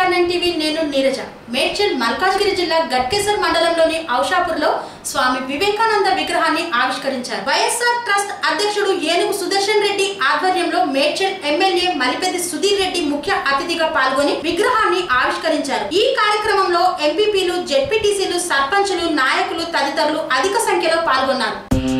AR9 TV నేను నీరజ మేడ్చల్ మల్కాజ్గిరి జిల్లా గట్కేసర్ మండలంలోని ఔషాపూర్లో స్వామి వివేకానంద విగ్రహాన్ని ఆవిష్కరించారు. వైఎస్ఆర్ ట్రస్ట్ అధ్యక్షుడు ఏనుగు సుదర్శన్ రెడ్డి ఆధ్వర్యంలో మేడ్చల్ ఎమ్మెల్యే మలిపెద్ది సుధీర్ రెడ్డి ముఖ్య అతిథిగా పాల్గొని విగ్రహాన్ని ఆవిష్కరించారు. ఈ కార్యక్రమంలో ఎంపీపీలు, జెడ్పీటీసీలు, సర్పంచులు, నాయకులు తదితరులు అధిక సంఖ్యలో పాల్గొన్నారు.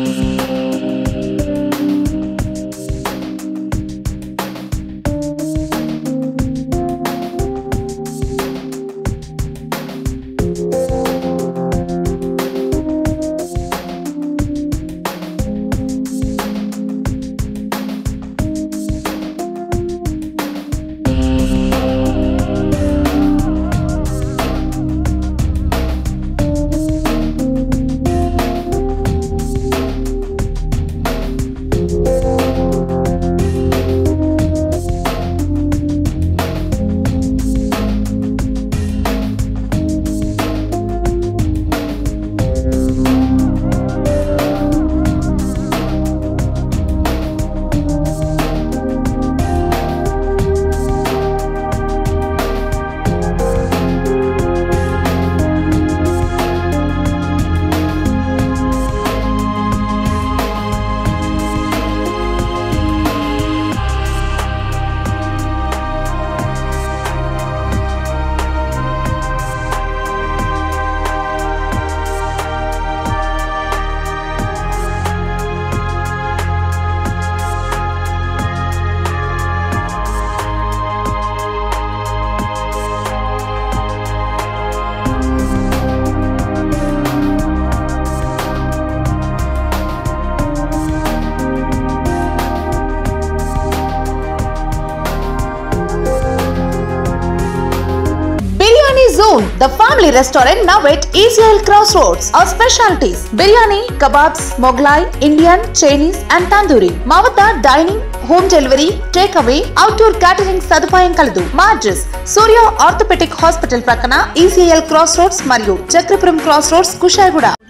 Zone, the family restaurant now at ECL Crossroads. Our specialties: biryani, kebabs, Mughlai, Indian, Chinese and Tandoori. Mavata dining, home delivery, takeaway, outdoor catering సదుపాయం కలదు. మా అడ్రస్ సూర్య ఆర్థోపెడిక్ హాస్పిటల్ ప్రక్కన ECL Crossroads మరియు చక్రపురం Crossroads, కుషాయిగూడ.